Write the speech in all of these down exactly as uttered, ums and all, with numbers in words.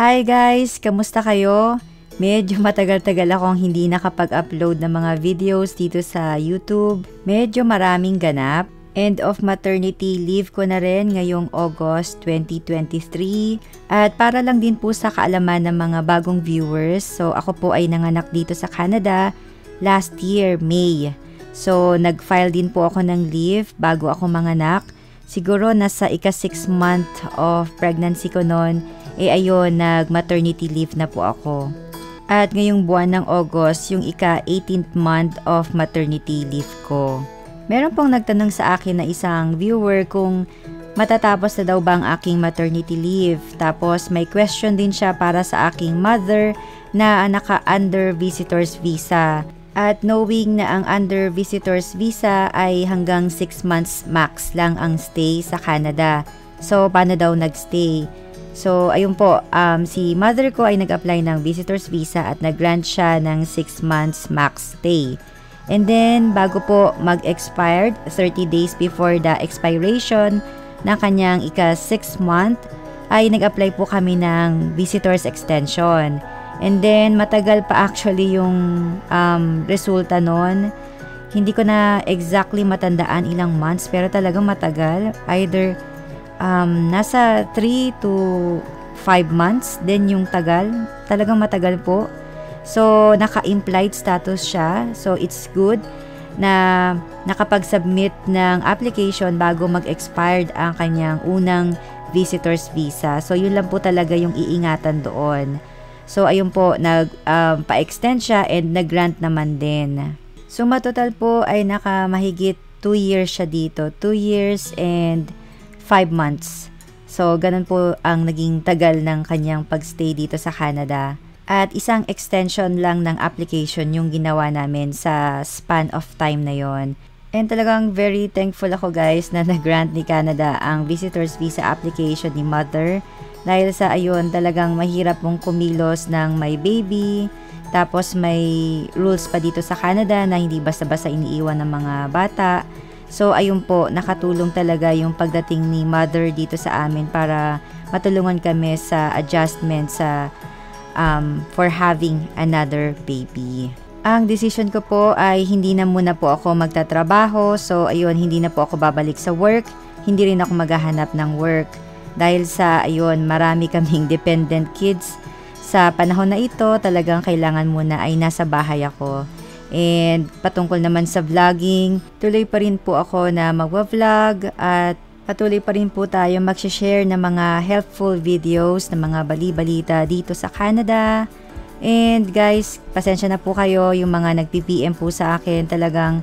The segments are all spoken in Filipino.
Hi guys! Kamusta kayo? Medyo matagal-tagal akong hindi nakapag-upload ng mga videos dito sa YouTube. Medyo maraming ganap. End of maternity leave ko na rin ngayong August twenty twenty-three. At para lang din po sa kaalaman ng mga bagong viewers, so ako po ay nanganak dito sa Canada last year, May. So nag-file din po ako ng leave bago ako manganak. Siguro nasa ika-six month of pregnancy ko noon, eh ayun, nag-maternity leave na po ako. At ngayong buwan ng August, yung ika-eighteenth month of maternity leave ko. Meron pong nagtanong sa akin na isang viewer kung matatapos na daw ba ang aking maternity leave. Tapos may question din siya para sa aking mother na naka-under visitor's visa. At knowing na ang under visitor's visa ay hanggang six months max lang ang stay sa Canada. So, paano daw nagstay? So, ayun po, um, si mother ko ay nag-apply ng visitor's visa at nag-grant siya ng six months max stay. And then, bago po mag-expired, thirty days before the expiration ng kanyang ika-six month, ay nag-apply po kami ng visitor's extension. And then, matagal pa actually yung um, resulta nun. Hindi ko na exactly matandaan ilang months, pero talagang matagal. Either um, nasa three to five months, then yung tagal. Talagang matagal po. So, naka-implied status siya. So, it's good na nakapag-submit ng application bago mag-expired ang kanyang unang visitor's visa. So, yun lang po talaga yung iingatan doon. So, ayun po, nag-pa-extend um, siya and nag-grant naman din. So, matotal po ay nakamahigit two years siya dito. two years and five months. So, ganun po ang naging tagal ng kanyang pagstay dito sa Canada. At isang extension lang ng application yung ginawa namin sa span of time na yon. And talagang very thankful ako guys na nag-grant ni Canada ang visitor's visa application ni mother. Dahil sa ayun, talagang mahirap mong kumilos ng may baby. Tapos may rules pa dito sa Canada na hindi basta-basta iniiwan ng mga bata. So ayun po, nakatulong talaga yung pagdating ni mother dito sa amin para matulungan kami sa adjustment sa um, for having another baby. Ang decision ko po ay hindi na muna po ako magtatrabaho. So ayun, hindi na po ako babalik sa work. Hindi rin ako maghahanap ng work. Dahil sa, ayun, marami kaming dependent kids. Sa panahon na ito, talagang kailangan muna ay nasa bahay ako. And patungkol naman sa vlogging, tuloy pa rin po ako na magwa-vlog at patuloy pa rin po tayo mag-share ng mga helpful videos, ng mga bali-balita dito sa Canada. And guys, pasensya na po kayo yung mga nag-P M po sa akin. Talagang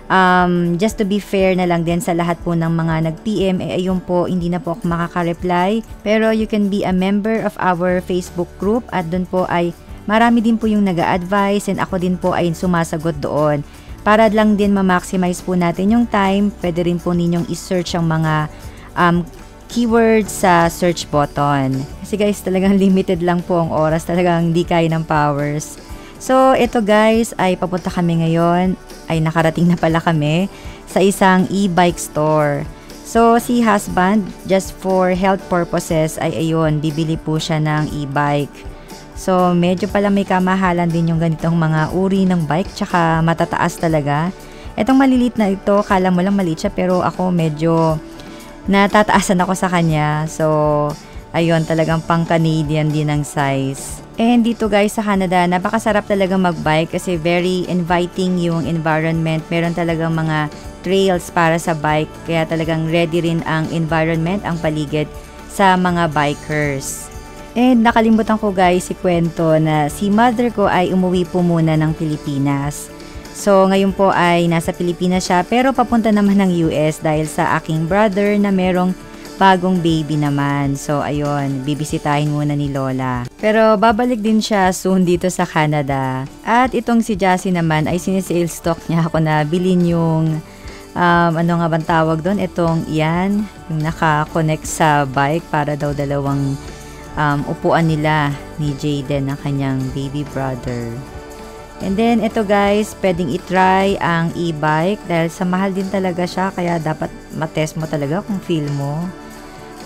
Um, just to be fair na lang din sa lahat po ng mga nag-P M, eh ayun po, hindi na po ako makaka-reply. Pero you can be a member of our Facebook group at doon po ay marami din po yung nag-a-advise and ako din po ay sumasagot doon. Para lang din ma-maximize po natin yung time, pwede rin po ninyong i-search ang mga um, keywords sa search button. Kasi guys, talagang limited lang po ang oras, talagang di kaya ng powers. So, ito guys, ay papunta kami ngayon, ay nakarating na pala kami sa isang e-bike store. So, si husband, just for health purposes, ay ayun, bibili po siya ng e-bike. So, medyo pala may kamahalan din yung ganitong mga uri ng bike, tsaka matataas talaga. Itong malilit na ito, kala mo lang maliit siya, pero ako medyo natataasan ako sa kanya. So, ayun, talagang pang Canadian din ang size. And dito guys sa Canada, napakasarap talaga magbike kasi very inviting yung environment. Meron talagang mga trails para sa bike, kaya talagang ready rin ang environment, ang paligid sa mga bikers. And nakalimutan ko guys si kwento na si mother ko ay umuwi po muna ng Pilipinas. So ngayon po ay nasa Pilipinas siya pero papunta naman ng U S dahil sa aking brother na merong bagong baby naman. So, ayun, bibisitahin muna ni Lola. Pero, babalik din siya soon dito sa Canada. At itong si Jassy naman ay sinisale stock niya ako na bilhin yung, um, ano nga bang tawag doon? Itong, yan, yung naka-connect sa bike para daw dalawang um, upuan nila ni Jaden, ang kanyang baby brother. And then, ito guys, pwedeng itry ang e-bike dahil sa mahal din talaga siya, kaya dapat matest mo talaga kung feel mo.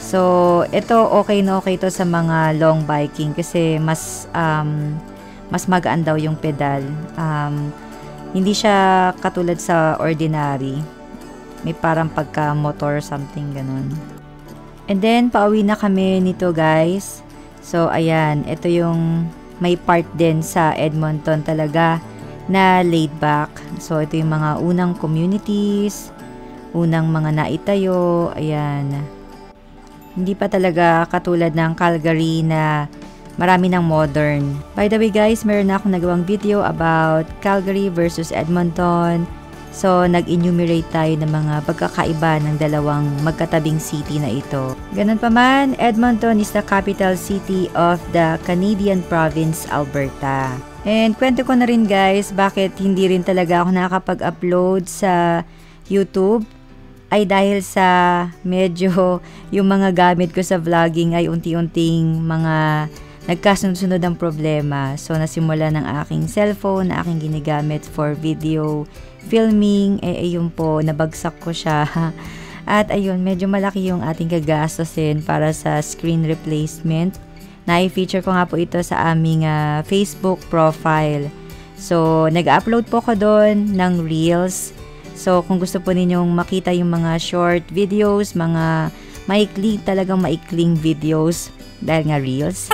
So, ito okay na okay to sa mga long biking kasi mas um, mas magaan daw yung pedal. Um, hindi siya katulad sa ordinary. May parang pagka-motor something ganun. And then, pauwi na kami nito guys. So, ayan. Ito yung may part din sa Edmonton talaga na laid back. So, ito yung mga unang communities, unang mga naitayo. Ayan. Hindi pa talaga katulad ng Calgary na marami ng modern. By the way guys, meron na akong nagawang video about Calgary versus Edmonton. So, nag-enumerate tayo ng mga pagkakaiba ng dalawang magkatabing city na ito. Ganun pa man, Edmonton is the capital city of the Canadian province, Alberta. And kwento ko na rin guys, bakit hindi rin talaga ako nakakapag-upload sa YouTube. Ay dahil sa medyo yung mga gamit ko sa vlogging ay unti-unting mga nagkasunod-sunod ang problema. So, nasimula ng aking cellphone na aking ginagamit for video filming. Eh, ayun po, nabagsak ko siya. At ayun, medyo malaki yung ating gagastusin para sa screen replacement. Na-feature ko nga po ito sa aming uh, Facebook profile. So, nag-upload po ko doon ng Reels. So, kung gusto po ninyong makita yung mga short videos, mga maikli, talagang maikling videos, dahil nga Reels.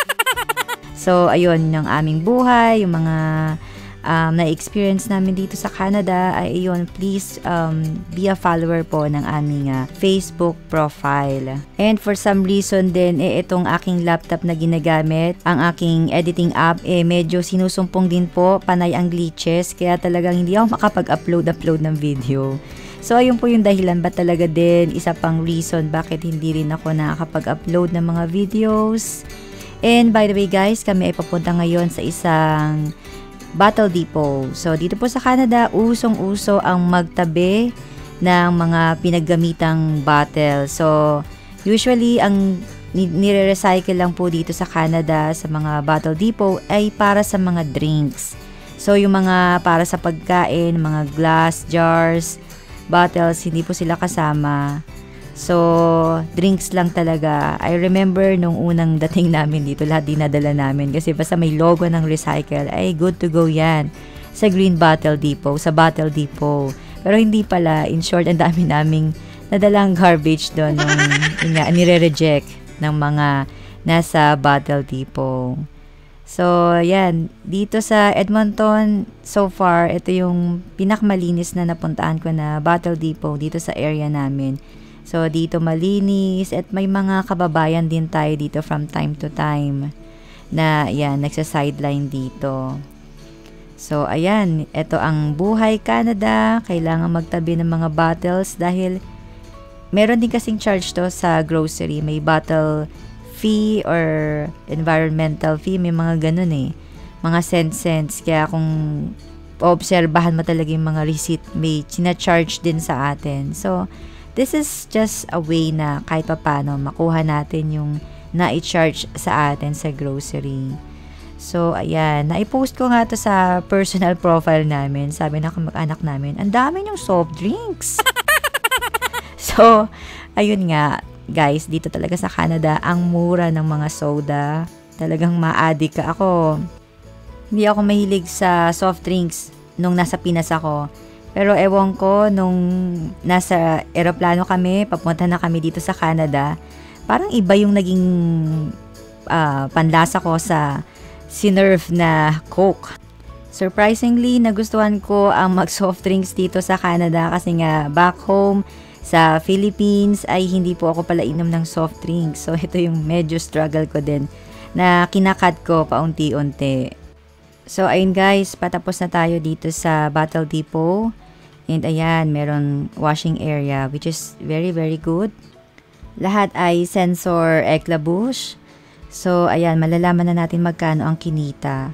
So, ayun, yung aming buhay, yung mga um, na-experience namin dito sa Canada, ay ayun, please um, be a follower po ng aming uh, Facebook profile. And for some reason din, eh, itong aking laptop na ginagamit, ang aking editing app, eh, medyo sinusumpong din po, panay ang glitches, kaya talagang hindi ako makapag-upload-upload ng video. So, ayun po yung dahilan ba talaga din, isa pang reason bakit hindi rin ako nakakapag-upload ng mga videos. And by the way guys, kami ay papunta ngayon sa isang Battle Depot. So, dito po sa Canada, usong-uso ang magtabi ng mga pinaggamitang bottle. So, usually, ang nire-recycle lang po dito sa Canada sa mga Battle Depot ay para sa mga drinks. So, yung mga para sa pagkain, mga glass, jars, bottles, hindi po sila kasama. So, drinks lang talaga. I remember nung unang dating namin dito, lahat dinadala namin. Kasi basta may logo ng recycle, ay good to go yan. Sa Green Bottle Depot, sa Bottle Depot. Pero hindi pala, in short, ang dami naming nadalang garbage doon nung nga, nire-reject ng mga nasa Bottle Depot. So, yan. Dito sa Edmonton, so far, ito yung pinakamalinis na napuntaan ko na Bottle Depot dito sa area namin. So, dito malinis at may mga kababayan din tayo dito from time to time na, yan, nagsa-sideline dito. So, ayan, ito ang buhay Canada. Kailangan magtabi ng mga bottles dahil meron din kasing charge to sa grocery. May bottle fee or environmental fee. May mga ganun eh. Mga cents-cents. Kaya kung obserbahan mo talaga yung mga receipt, may sina-charge din sa atin. So, this is just a way na kahit papano makuha natin yung na-i-charge sa atin sa grocery. So, ayan. Na-post ko nga to sa personal profile namin. Sabi na kamag-anak namin, ang dami yung soft drinks. So, ayun nga. Guys, dito talaga sa Canada, ang mura ng mga soda. Talagang ma-addict ka ako. Hindi ako mahilig sa soft drinks nung nasa Pinas ako. Pero ewan ko, nung nasa eroplano kami, papunta na kami dito sa Canada, parang iba yung naging uh, panlasa ko sa sinerve na Coke. Surprisingly, nagustuhan ko ang mag-soft drinks dito sa Canada kasi nga back home sa Philippines ay hindi po ako pala inom ng soft drinks. So, ito yung medyo struggle ko din na kinakat ko paunti-unti. So, ayun guys, patapos na tayo dito sa Battle Depot. And ayan, meron washing area which is very very good. Lahat ay sensor éclabouche. So, ayan, malalaman na natin magkano ang kinita.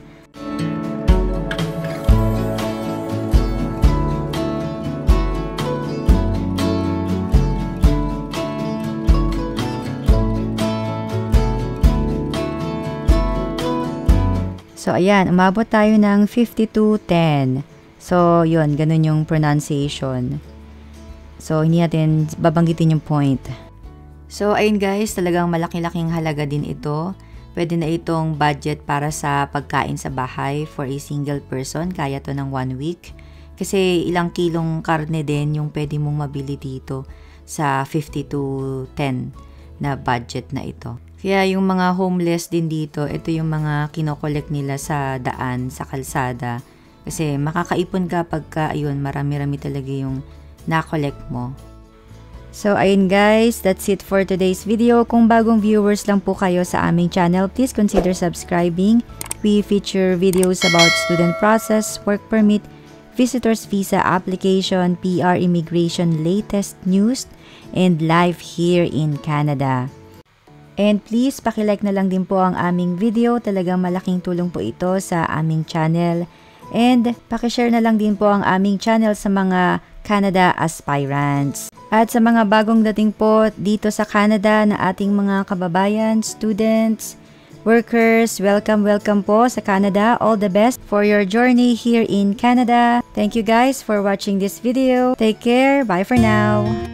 So, ayan, umabot tayo ng fifty-two ten. So, yun, ganun yung pronunciation. So, hindi natin babanggitin yung point. So ayun guys, talagang malaki-laking halaga din ito. Pwede na itong budget para sa pagkain sa bahay for a single person. Kaya to ng one week. Kasi ilang kilong karne din yung pwede mong mabili dito sa fifty to ten na budget na ito. Kaya yung mga homeless din dito, ito yung mga kinokollect nila sa daan, sa kalsada. Kasi makakaipon ka pagka ayun, marami-rami talaga yung na-collect mo. So ayun guys, that's it for today's video. Kung bagong viewers lang po kayo sa aming channel, please consider subscribing. We feature videos about student process, work permit, visitors visa application, P R immigration, latest news, and life here in Canada. And please, pakilike na lang din po ang aming video. Talagang malaking tulong po ito sa aming channel. And pakishare na lang din po ang aming channel sa mga Canada aspirants. At sa mga bagong dating po dito sa Canada na ating mga kababayan, students, workers, welcome, welcome po sa Canada. All the best for your journey here in Canada. Thank you guys for watching this video. Take care. Bye for now.